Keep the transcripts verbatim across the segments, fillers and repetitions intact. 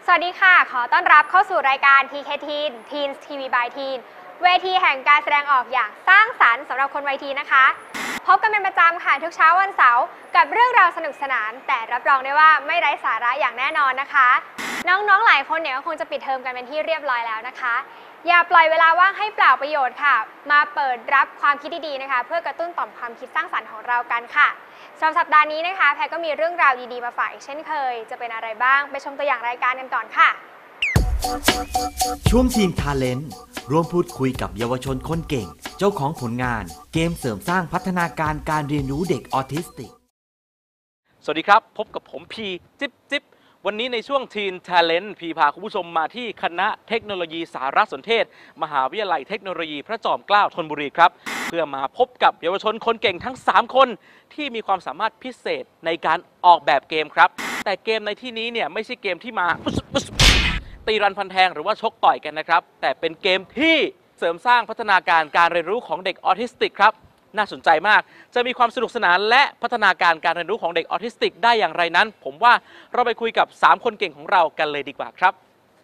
วัสดีค่ะขอต้อนรับเข้าสู่รายการ ที เค Teen Teens ที วี by Teen เวทีแห่งการแสดงออกอย่างสร้างสรรค์สำหรับคนวัยทีนนะคะพบกันเป็นประจำค่ะทุกเช้าวันเสาร์กับเรื่องราวสนุกสนานแต่รับรองได้ว่าไม่ไร้สาระอย่างแน่นอนนะคะน้องๆหลายคนเนี่ยก็คงจะปิดเทอมกันเป็นที่เรียบร้อยแล้วนะคะอย่าปล่อยเวลาว่างให้เปล่าประโยชน์ค่ะมาเปิดรับความคิดดีๆนะคะเพื่อกระตุ้นต่อมความคิดสร้างสรรค์ของเรากันค่ะสำหรับสัปดาห์นี้นะคะแพรก็มีเรื่องราวดีๆมาฝากเช่นเคยจะเป็นอะไรบ้างไปชมตัวอย่างรายการกันก่อนค่ะช่วงทีนทาเลนต์ร่วมพูดคุยกับเยาวชนคนเก่งเจ้าของผลงานเกมเสริมสร้างพัฒนาการการเรียนรู้เด็กออทิสติกสวัสดีครับพบกับผมพีจิ๊บจิ๊บวันนี้ในช่วง Teen Talent พีพาคุณผู้ชมมาที่คณะเทคโนโลยีสารสนเทศมหาวิทยาลัยเทคโนโลยีพระจอมเกล้าธนบุรีครับเพื่อมาพบกับเยาวชนคนเก่งทั้งสามคนที่มีความสามารถพิเศษในการออกแบบเกมครับแต่เกมในที่นี้เนี่ยไม่ใช่เกมที่มาตีรันฟันแทงหรือว่าชกต่อยกันนะครับแต่เป็นเกมที่เสริมสร้างพัฒนาการการเรียนรู้ของเด็กออทิสติกครับน่าสนใจมากจะมีความสนุกสนานและพัฒนาการการเรียนรู้ของเด็กออทิสติกได้อย่างไรนั้นผมว่าเราไปคุยกับสามคนเก่งของเรากันเลยดีกว่าครับ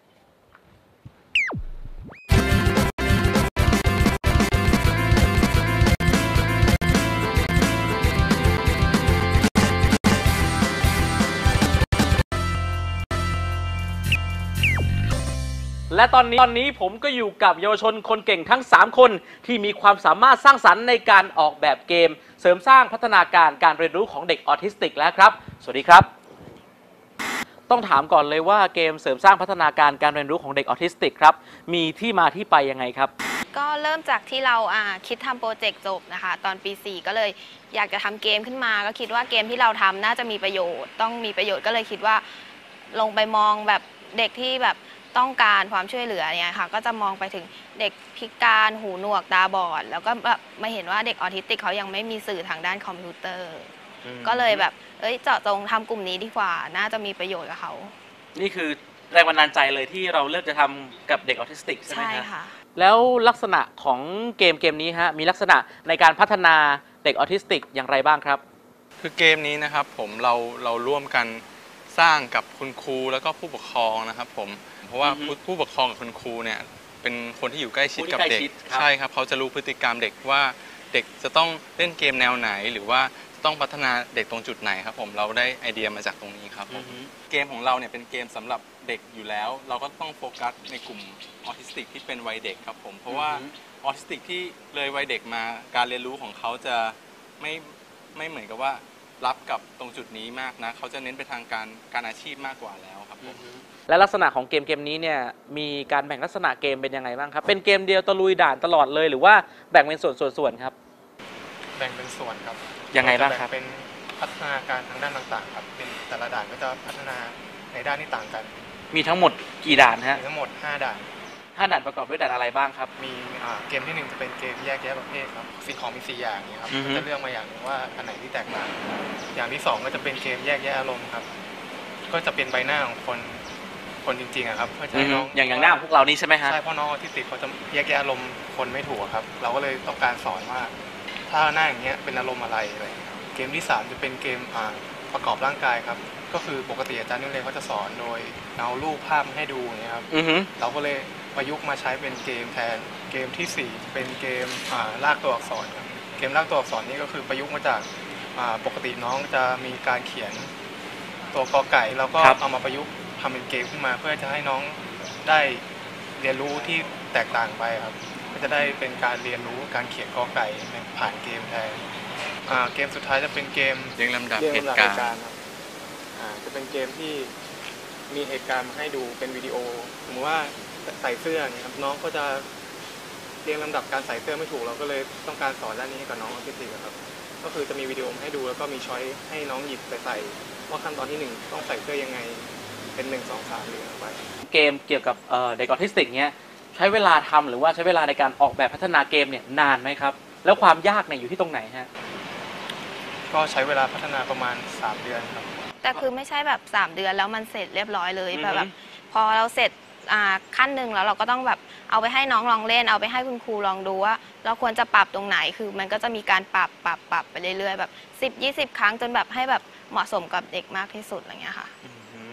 และตอนนี้ตอนนี้ผมก็อยู่กับเยาวชนคนเก่งทั้งสามคนที่มีความสามารถสร้างสรรค์ในการออกแบบเกมเสริมสร้างพัฒนาการการเรียนรู้ของเด็กออทิสติกแล้วครับสวัสดีครับต้องถามก่อนเลยว่าเกมเสริมสร้างพัฒนาการการเรียนรู้ของเด็กออทิสติกครับมีที่มาที่ไปยังไงครับก็เริ่มจากที่เราคิดทำโปรเจกต์จบนะคะตอนปีสี่ก็เลยอยากจะทำเกมขึ้นมาก็คิดว่าเกมที่เราทำน่าจะมีประโยชน์ต้องมีประโยชน์ก็เลยคิดว่าลงไปมองแบบเด็กที่แบบต้องการความช่วยเหลือเนี่ยค่ะก็จะมองไปถึงเด็กพิการหูหนวกตาบอดแล้วก็มาเห็นว่าเด็กออทิสติกเขายังไม่มีสื่อทางด้านคอมพิวเตอร์ก็เลยแบบเอ้ยเจาะจงทำกลุ่มนี้ดีกว่าน่าจะมีประโยชน์กับเขานี่คือแรงบันดาลใจเลยที่เราเลือกจะทำกับเด็กออทิสติกใช่ไหมครับใช่ค่ะแล้วลักษณะของเกมเกมนี้ฮะมีลักษณะในการพัฒนาเด็กออทิสติกอย่างไรบ้างครับคือเกมนี้นะครับผมเราเราร่วมกันสร้างกับคุณครูแล้วก็ผู้ปกครองนะครับผมเพราะว่าผู้ปกครองกับคุณครูเนี่ยเป็นคนที่อยู่ใกล้ชิดกับเด็กใช่ครับเขาจะรู้พฤติกรรมเด็กว่าเด็กจะต้องเล่นเกมแนวไหนหรือว่าจะต้องพัฒนาเด็กตรงจุดไหนครับผมเราได้ไอเดียมาจากตรงนี้ครับผมเกมของเราเนี่ยเป็นเกมสำหรับเด็กอยู่แล้วเราก็ต้องโฟกัสในกลุ่มออทิสติกที่เป็นวัยเด็กครับผมเพราะว่าออทิสติกที่เลยวัยเด็กมาการเรียนรู้ของเขาจะไม่ไม่เหมือนกับว่ารับกับตรงจุดนี้มากนะเขาจะเน้นไปทางการการอาชีพมากกว่าแล้วครับผมและลักษณะของเกมเกมนี้เนี่ยมีการแบ่งลักษณะเกมเป็นยังไงบ้างครับเป็นเกมเดียวตะลุยด่านตลอดเลยหรือว่าแบ่งเป็นส่วนส่วนส่วนครับแบ่งเป็นส่วนครับยังไงบ้างครับเป็นพัฒนาการทางด้านต่างๆครับเป็นแต่ละด่านก็จะพัฒนาในด้านที่ต่างกันมีทั้งหมดกี่ด่านฮะมีทั้งหมดห้าด่านห้าด่านประกอบด้วยด่านอะไรบ้างครับมีเกมที่หนึ่งจะเป็นเกมแยกแยะประเภทครับสิ่งของมีสี่อย่างนี้ครับจะเลือกมาอย่างนึงว่าอันไหนที่แตกต่างอย่างที่สองก็จะเป็นเกมแยกแยะอารมณ์ครับก็จะเป็นใบหน้าของคนคนจริงๆครับเพื่อให้น้องอย่างอย่างหน้าพวกเรานี่ใช่ไหมฮะใช่เพราะน้องที่ติดเขาจะแยกแยะอารมณ์คนไม่ถูกครับเราก็เลยต้องการสอนว่าถ้าหน้าอย่างเงี้ยเป็นอารมณ์อะไรอะไรเกมที่สามจะเป็นเกมประกอบร่างกายครับก็คือปกติอาจารย์นิเรศเขาจะสอนโดยเอารูปภาพให้ดูอย่างเงี้ยครับเราก็เลยประยุกต์มาใช้เป็นเกมแทนเกมที่สี่เป็นเกมลากตัวอักษรครับเกมลากตัวอักษรนี่ก็คือประยุกต์มาจากปกติน้องจะมีการเขียนตัวกอไก่แล้วก็เอามาประยุกต์ทำเป็นเกมขึ้นมาเพื่อจะให้น้องได้เรียนรู้ที่แตกต่างไปครับก็จะได้เป็นการเรียนรู้การเขียนกอไก่ผ่านเกมแทนเกมสุดท้ายจะเป็นเกมเรียงลำดับเหตุการณ์จะเป็นเกมที่มีเหตุการณ์มาให้ดูเป็นวิดีโอสมมติว่าใส่เสื้อเนี่ยครับน้องก็จะเรียงลำดับการใส่เสื้อไม่ถูกเราก็เลยต้องการสอนด้านนี้ให้กับน้องออทิสติกครับก็คือจะมีวิดีโอมาให้ดูแล้วก็มีช้อยให้น้องหยิบไปใส่ว่าขั้นตอนที่หนึ่งต้องใส่เสื้อยังไงเป็นหนึ่งสองสามหรืออะไรเกมเกี่ยวกับเด็กออทิสติกเนี้ยใช้เวลาทำหรือว่าใช้เวลาในการออกแบบพัฒนาเกมเนี่ยนานไหมครับแล้วความยากเนี่ยอยู่ที่ตรงไหนฮะก็ใช้เวลาพัฒนาประมาณสามเดือนครับแต่คือไม่ใช่แบบสามเดือนแล้วมันเสร็จเรียบร้อยเลยแบบพอเราเสร็จขั้นหนึ่งแล้วเราก็ต้องแบบเอาไปให้น้องลองเล่นเอาไปให้คุณครูลองดูว่าเราควรจะปรับตรงไหนคือมันก็จะมีการปรับปรับปรับไปเรื่อยๆแบบสิบยี่สิบครั้งจนแบบให้แบบเหมาะสมกับเด็กมากที่สุดอะไรเงี้ยค่ะ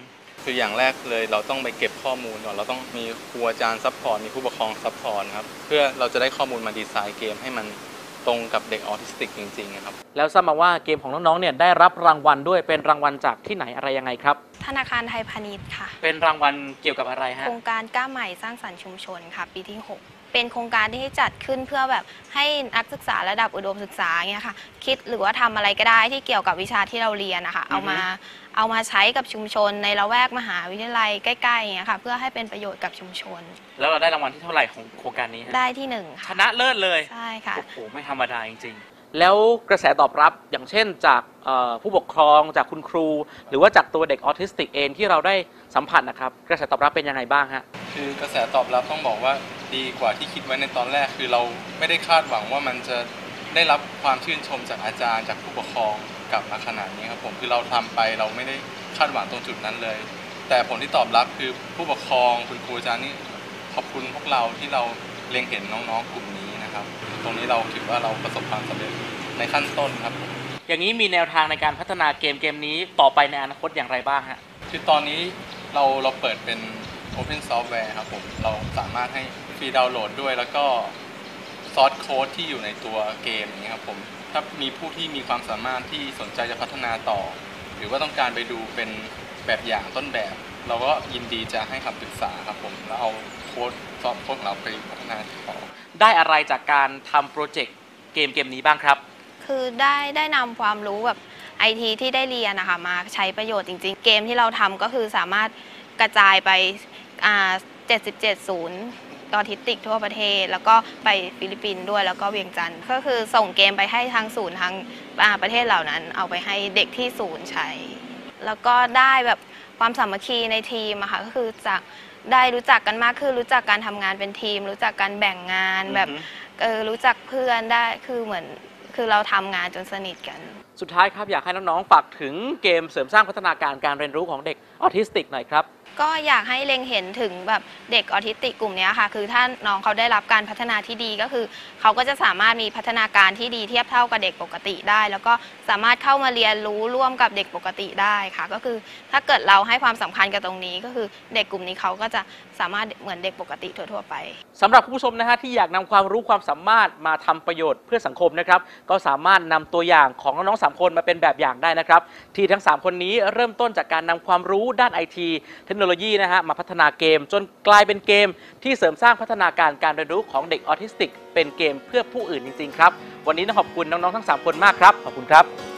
คืออย่างแรกเลยเราต้องไปเก็บข้อมูลก่อนเราต้องมีครูอาจารย์ซัพพอร์ตมีผู้ปกครองซัพพอร์ตครับเพื่อเราจะได้ข้อมูลมาดีไซน์เกมให้มันตรงกับเด็กออทิสติกจริงๆครับแล้วทราบมาว่าเกมของน้องๆเนี่ยได้รับรางวัลด้วยเป็นรางวัลจากที่ไหนอะไรยังไงครับธนาคารไทยพาณิชย์ค่ะเป็นรางวัลเกี่ยวกับอะไรฮะโครงการก้าวใหม่สร้างสรรค์ชุมชนค่ะปีที่หกเป็นโครงการที่จัดขึ้นเพื่อแบบให้นักศึกษาระดับอุดมศึกษาเงี้ยค่ะคิดหรือว่าทำอะไรก็ได้ที่เกี่ยวกับวิชาที่เราเรียนนะคะเอามาเอามาใช้กับชุมชนในละแวกมหาวิทยาลัยใกล้ๆอย่างเงี้ยค่ะเพื่อให้เป็นประโยชน์กับชุมชนแล้วเราได้รางวัลที่เท่าไหร่ของโครงการนี้ฮะได้ที่หนึ่งชค่ะนะเลิศเลยใช่ค่ะโอ้โหไม่ธรรมดาจริงๆแล้วกระแสตอบรับอย่างเช่นจากผู้ปกครองจากคุณครู หรือว่าจากตัวเด็กออทิสติกเองที่เราได้สัมผัสนะครับกระแสตอบรับเป็นยังไงบ้างฮะคือกระแสตอบรับต้องบอกว่าดีกว่าที่คิดไว้ในตอนแรกคือเราไม่ได้คาดหวังว่ามันจะได้รับความชื่นชมจากอาจารย์จากผู้ปกครองกลับมาขนาดนี้ครับผมคือเราทำไปเราไม่ได้คาดหวังตรงจุดนั้นเลย แต่ผลที่ตอบรับคือผู้ปกครองคุณครูอาจารย์นี่ขอบคุณพวกเราที่เราเล็งเห็นน้องๆกลุ่มนี้นะครับตรงนี้เราถือว่าเราประสบความสำเร็จในขั้นต้นครับอย่างนี้มีแนวทางในการพัฒนาเกมเกมนี้ต่อไปในอนาคตอย่างไรบ้างฮะคือตอนนี้เราเราเปิดเป็น Open Software ครับผมเราสามารถให้ฟรีดาวน์โหลดด้วยแล้วก็ซอสโค้ดที่อยู่ในตัวเกมนี้ครับผมถ้ามีผู้ที่มีความสามารถที่สนใจจะพัฒนาต่อ หรือว่าต้องการไปดูเป็นแบบอย่างต้นแบบ เราก็ยินดีจะให้คำปรึกษาครับผมแล้วเอาโค้ดซอฟต์โค้ดของเราไปพัฒนาต่อได้อะไรจากการทำโปรเจกต์เกมเกมนี้บ้างครับคือได้ได้นำความรู้แบบไอทีที่ได้เรียนนะคะมาใช้ประโยชน์จริงๆเกมที่เราทำก็คือสามารถกระจายไปเจ็ดสิบเจ็ดศูนย์ออทิสติกทั่วประเทศแล้วก็ไปฟิลิปปินส์ด้วยแล้วก็เวียงจันทร์ก็คือส่งเกมไปให้ทางศูนย์ทางประเทศเหล่านั้นเอาไปให้เด็กที่ศูนย์ใช้แล้วก็ได้แบบความสามัคคีในทีมอะค่ะก็คือจากได้รู้จักกันมากขึ้นรู้จักการทำงานเป็นทีมรู้จักการแบ่งงานแบบเออรู้จักเพื่อนได้คือเหมือนคือเราทำงานจนสนิทกันสุดท้ายครับอยากให้น้องๆฝากถึงเกมเสริมสร้างพัฒนาการการเรียนรู้ของเด็กออทิสติกหน่อยครับก็อยากให้เล็งเห็นถึงแบบเด็กออทิสติกกลุ่มนี้ค่ะคือถ้าน้องเขาได้รับการพัฒนาที่ดีก็คือเขาก็จะสามารถมีพัฒนาการที่ดีเทียบเท่ากับเด็กปกติได้แล้วก็สามารถเข้ามาเรียนรู้ร่วมกับเด็กปกติได้ค่ะก็คือถ้าเกิดเราให้ความสำคัญกับตรงนี้ก็คือเด็กกลุ่มนี้เขาก็จะสามารถเหมือนเด็กปกติทั่วๆไปสำหรับผู้ชมนะฮะที่อยากนำความรู้ความสามารถมาทำประโยชน์เพื่อสังคมนะครับก็สามารถนำตัวอย่างของน้องๆสามคนมาเป็นแบบอย่างได้นะครับที่ทั้งสามคนนี้เริ่มต้นจากการนำความรู้ด้านไอทีเทคโนโลยีนะฮะมาพัฒนาเกมจนกลายเป็นเกมที่เสริมสร้างพัฒนาการการเรียนรู้ของเด็กออทิสติกเป็นเกมเพื่อผู้อื่นจริงๆครับวันนี้ต้องขอบคุณน้องๆทั้งสามคนมากครับขอบคุณครับ